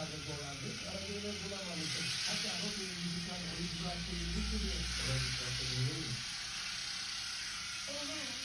araştırmalarda zorlandık. Aradığını bulamamışım. Hatta Hockey'in müzikal oyuncular şeyi bir sürü. Orası çok iyi mi? Evet.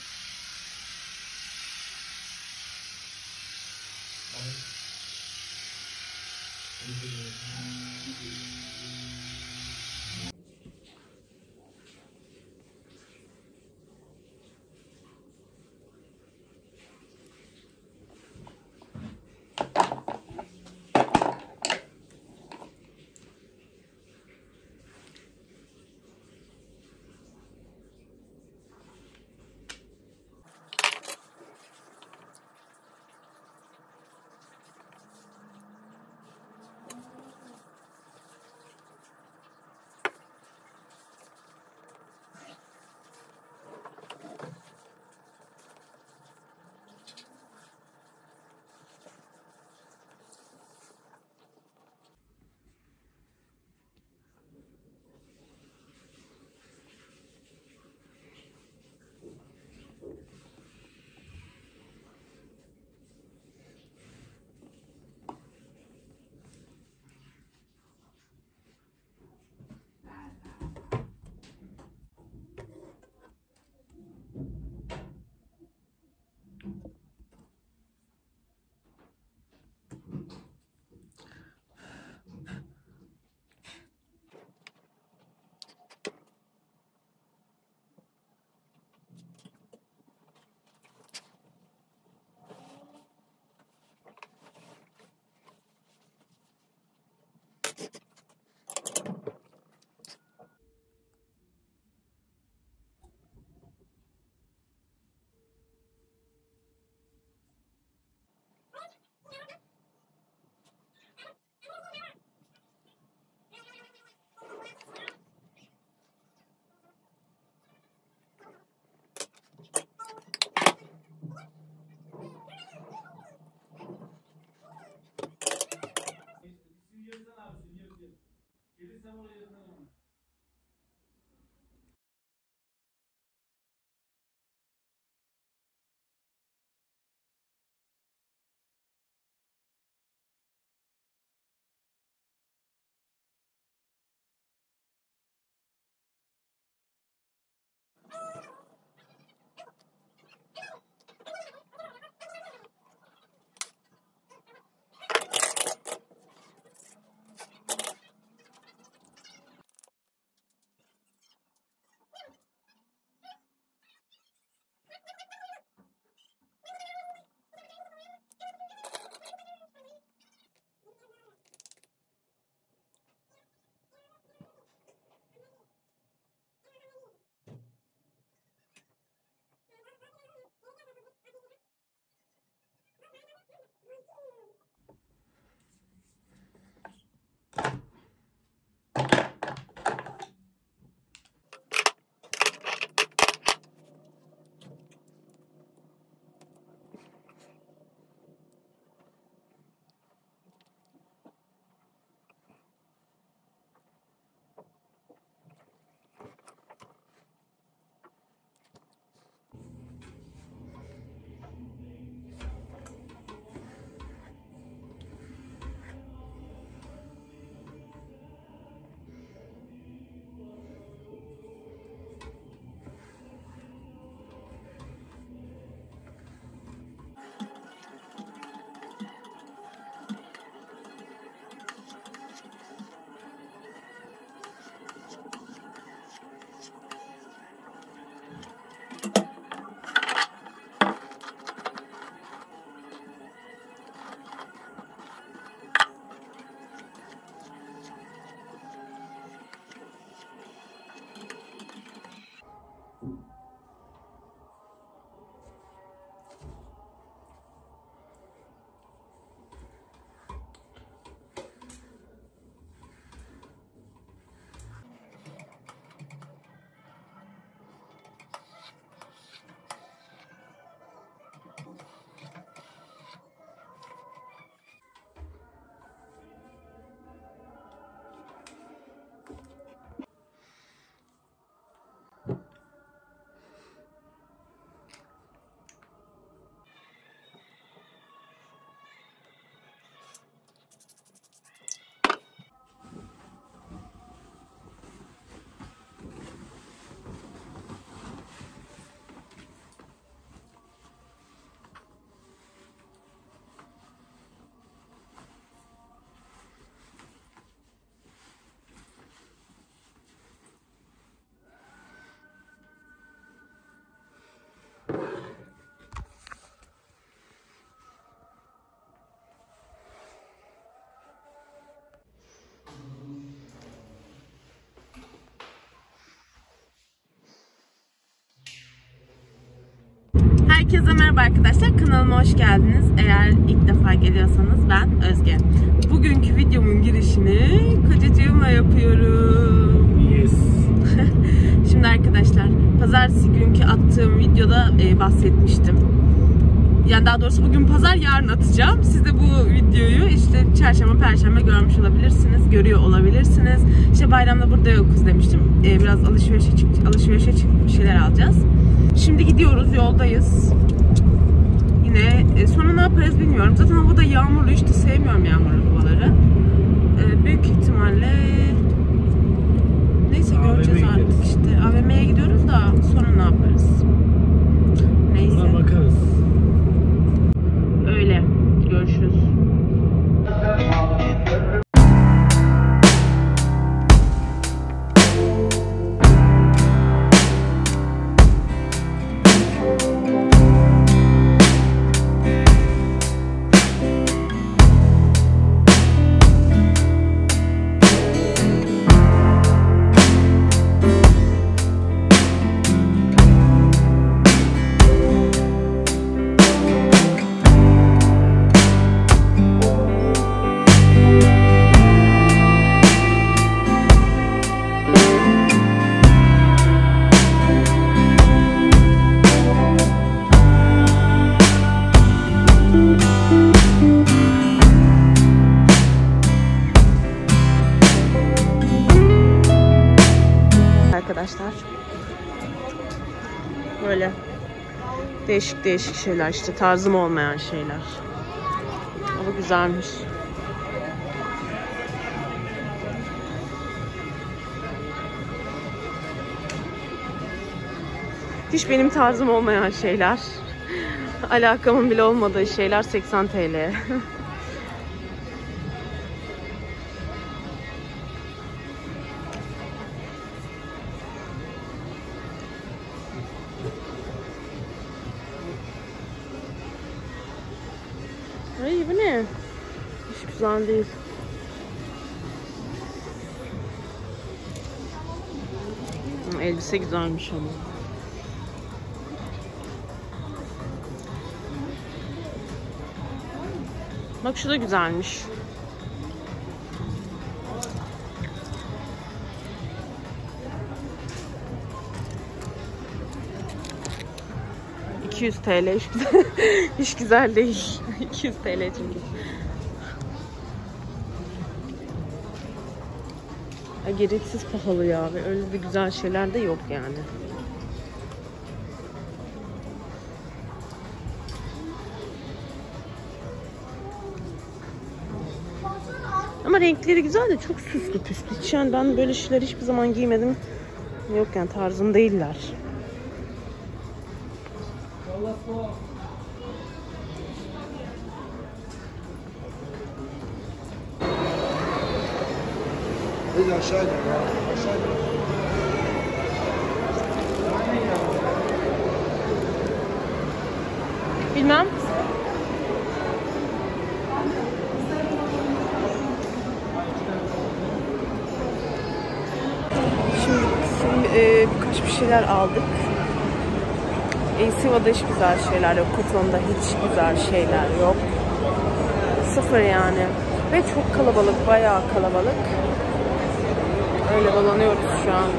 Herkese merhaba arkadaşlar, kanalıma hoş geldiniz. Eğer ilk defa geliyorsanız ben Özge. Bugünkü videomun girişini kocacığımla yapıyorum. Yes. Şimdi arkadaşlar, pazartesi günkü attığım videoda bahsetmiştim. Yani daha doğrusu bugün pazar, yarın atacağım. Siz de bu videoyu işte çarşamba, perşembe görmüş olabilirsiniz, görüyor olabilirsiniz. İşte bayramda burada yokuz demiştim. Biraz alışverişe çıkıp bir şeyler alacağız. Şimdi gidiyoruz, yoldayız. Yine sonra ne yaparız bilmiyorum. Zaten hava da yağmurlu, hiç de sevmiyorum yağmurlu havaları. Büyük ihtimalle neyse göreceğiz artık işte. AVM'ye gidiyoruz da sonra ne yaparız? Neyse. Buna bakarız. Öyle. Görüşürüz. Arkadaşlar böyle değişik şeyler, işte tarzım olmayan şeyler. Ama güzelmiş. Hiç benim tarzım olmayan şeyler. Alakamın bile olmadığı şeyler 80 TL. Ay bu ne? Hiç güzel değil. Elbise güzelmiş ama. Bak şu da güzelmiş. $200 hiç güzel değil. 200 TL çünkü. Gereksiz pahalı ya ve öyle de güzel şeyler de yok yani. Ama renkleri güzel de çok süslü püslü. Hiç yani ben böyle şeyler hiçbir zaman giymedim. Yok yani tarzım değiller. Biz aşağı gidelim. Aşağı gidelim. Bilmem. Şimdi birkaç bir şeyler aldık. Siva'da hiç güzel şeyler yok. Koton'da hiç güzel şeyler yok. Sıfır yani. Ve çok kalabalık, bayağı kalabalık. Öyle dolanıyoruz şu an.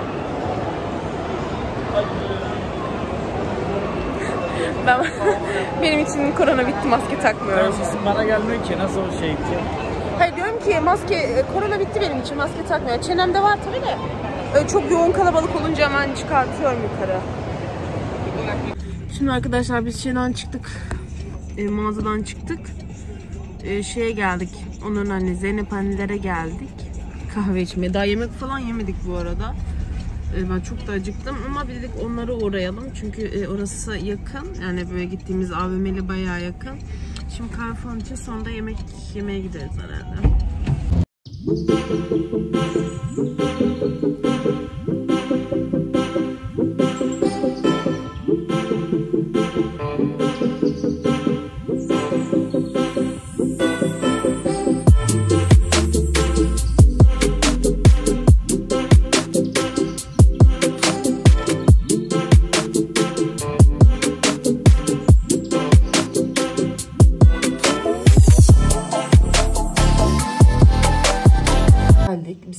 Benim için korona bitti, maske takmıyorum. Bana gelmiyor ki, nasıl o şey ki? Hayır diyorum ki korona bitti benim için, maske takmıyorum. Çenemde var tabii de. Çok yoğun kalabalık olunca hemen çıkartıyorum yukarı. Şimdi arkadaşlar biz şeyden çıktık. Mağazadan çıktık. Şeye geldik. Onların anne Zeynep annelere geldik. Kahve içmeye. Daha yemek falan yemedik bu arada. Ben çok da acıktım ama dedik onlara uğrayalım. Çünkü orası yakın. Yani böyle gittiğimiz AVM'li bayağı yakın. Şimdi kahve falan için sonra da yemek yemeye gideriz herhalde.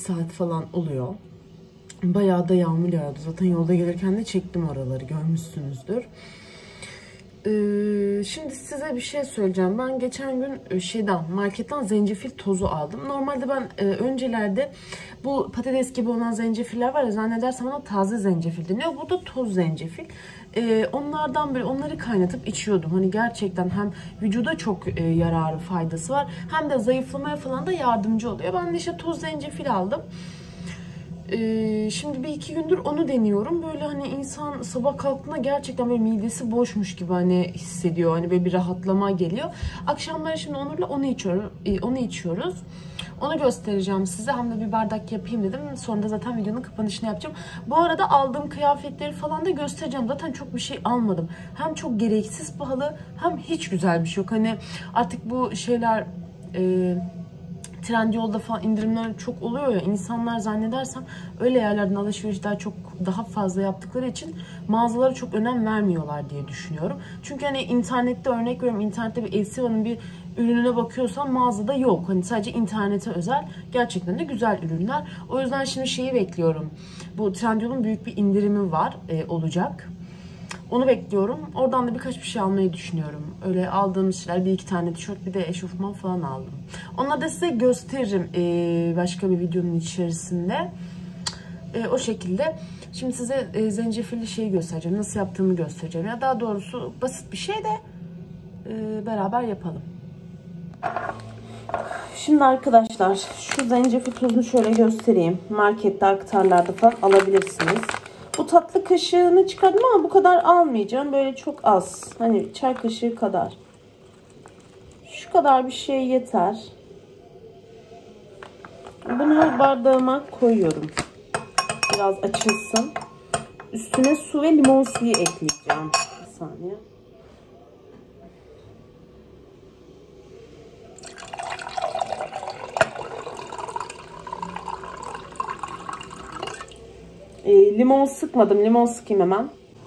saat falan oluyor. Bayağı da yağmur yağdı. Zaten yolda gelirken de çektim oraları, görmüşsünüzdür. Şimdi size bir şey söyleyeceğim. Ben geçen gün marketten zencefil tozu aldım. Normalde ben öncelerde bu patates gibi olan zencefiller var ya, zannedersem ona taze zencefil deniyor. Bu da toz zencefil. Onlardan böyle onları kaynatıp içiyordum. Hani gerçekten hem vücuda çok yararı, faydası var. Hem de zayıflamaya falan da yardımcı oluyor. Ben de işte toz zencefil aldım. Şimdi bir iki gündür onu deniyorum. Böyle hani insan sabah kalktığında gerçekten böyle midesi boşmuş gibi hani hissediyor. Hani böyle bir rahatlama geliyor. Akşamları şimdi Onur'la onu içiyoruz. Onu göstereceğim size. Hem de bir bardak yapayım dedim. Sonra da zaten videonun kapanışını yapacağım. Bu arada aldığım kıyafetleri falan da göstereceğim. Zaten çok bir şey almadım. Hem çok gereksiz pahalı, hem hiç güzel bir şey yok. Hani artık bu şeyler... Trendyol'da falan indirimler çok oluyor ya, insanlar zannedersem öyle yerlerden alışveriş daha fazla yaptıkları için mağazalara çok önem vermiyorlar diye düşünüyorum. Çünkü hani internette, örnek veriyorum, internette bir Elsiva'nın bir ürününe bakıyorsan mağazada yok. Hani sadece internete özel, gerçekten de güzel ürünler. O yüzden şimdi şeyi bekliyorum. Bu Trendyol'un büyük bir indirimi var, olacak. Onu bekliyorum. Oradan da birkaç bir şey almayı düşünüyorum. Öyle aldığım şeyler, bir iki tane tişört, bir de eşofman falan aldım. Onları da size gösteririm başka bir videonun içerisinde. O şekilde. Şimdi size zencefilli şeyi göstereceğim. Nasıl yaptığımı göstereceğim. Ya daha doğrusu basit bir şey de beraber yapalım. Şimdi arkadaşlar şu zencefil tozunu şöyle göstereyim. Markette, aktarlarda falan alabilirsiniz. Bu tatlı kaşığını çıkardım ama bu kadar almayacağım. Böyle çok az. Hani çay kaşığı kadar. Şu kadar bir şey yeter. Bunu bardağıma koyuyorum. Biraz açılsın. Üstüne su ve limon suyu ekleyeceğim. Bir saniye. Limon sıkmadım. Limon sıkayım hemen.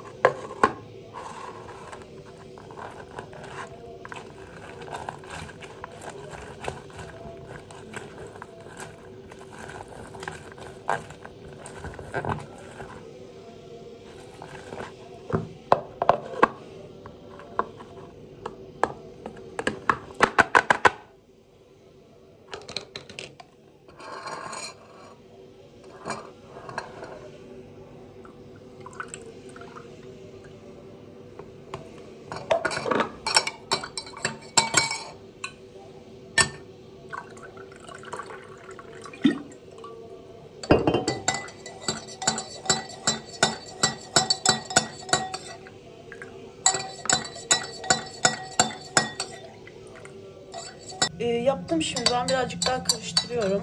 Yaptım, şimdi ben birazcık daha karıştırıyorum.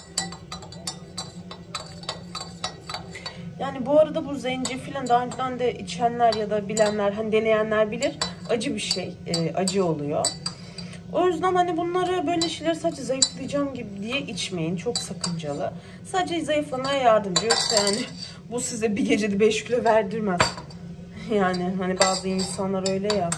Yani bu arada bu zencefilin daha önceden de içenler ya da bilenler, hani deneyenler bilir, acı bir şey, acı oluyor. O yüzden hani bunları, böyle şeyleri sadece zayıflayacağım gibi diye içmeyin, çok sakıncalı. Sadece zayıflamaya yardımcı, yoksa yani bu size bir gecede 5 kilo verdirmez. Yani hani bazı insanlar öyle ya.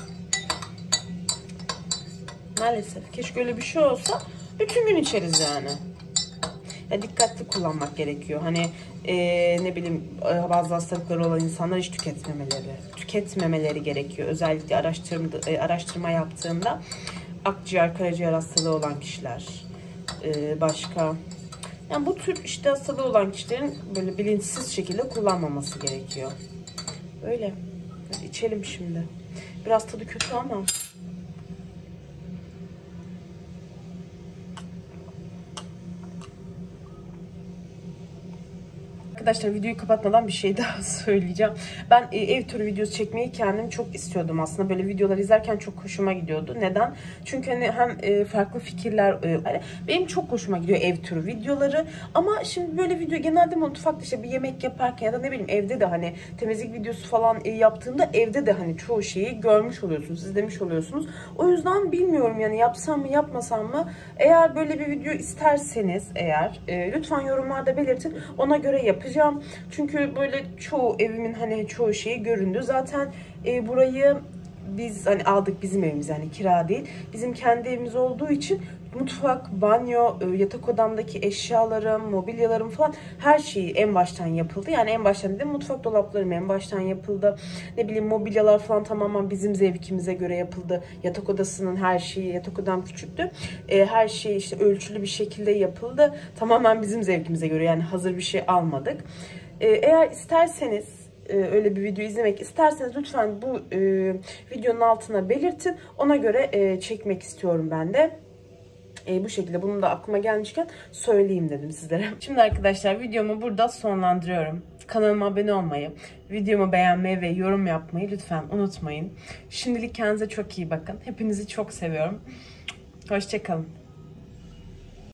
Maalesef. Keşke öyle bir şey olsa bütün gün içeriz yani. Ya dikkatli kullanmak gerekiyor. Hani ne bileyim, bazı hastalıkları olan insanlar hiç tüketmemeleri gerekiyor. Özellikle araştırma yaptığımda akciğer, karaciğer hastalığı olan kişiler, başka, yani bu tür işte hastalığı olan kişilerin böyle bilinçsiz şekilde kullanmaması gerekiyor. Öyle. Hadi içelim şimdi. Biraz tadı kötü ama. Arkadaşlar, videoyu kapatmadan bir şey daha söyleyeceğim. Ben ev turu videosu çekmeyi kendim çok istiyordum aslında. Böyle videolar izlerken çok hoşuma gidiyordu. Neden? Çünkü hani hem farklı fikirler, benim çok hoşuma gidiyor ev turu videoları. Ama şimdi böyle video genelde mutfakta işte bir yemek yaparken ya da ne bileyim evde de hani temizlik videosu falan yaptığımda evde de hani çoğu şeyi görmüş oluyorsunuz, izlemiş oluyorsunuz. O yüzden bilmiyorum yani, yapsam mı yapmasam mı? Eğer böyle bir video isterseniz lütfen yorumlarda belirtin. Ona göre yapacağım. Çünkü böyle çoğu evimin hani çoğu şeyi göründü. Zaten burayı biz hani aldık, bizim evimiz, yani kira değil. Bizim kendi evimiz olduğu için mutfak, banyo, yatak odamdaki eşyalarım, mobilyalarım falan her şeyi en baştan yapıldı. Yani en baştan dedim, mutfak dolaplarım en baştan yapıldı. Ne bileyim, mobilyalar falan tamamen bizim zevkimize göre yapıldı. Yatak odasının her şeyi, yatak odam küçüktü. Her şey işte ölçülü bir şekilde yapıldı. Tamamen bizim zevkimize göre, yani hazır bir şey almadık. Eğer isterseniz, öyle bir video izlemek isterseniz lütfen bu videonun altına belirtin. Ona göre çekmek istiyorum ben de. Bu şekilde, bunu da aklıma gelmişken söyleyeyim dedim sizlere. Şimdi arkadaşlar, videomu burada sonlandırıyorum. Kanalıma abone olmayı, videomu beğenmeyi ve yorum yapmayı lütfen unutmayın. Şimdilik kendinize çok iyi bakın. Hepinizi çok seviyorum. Hoşça kalın.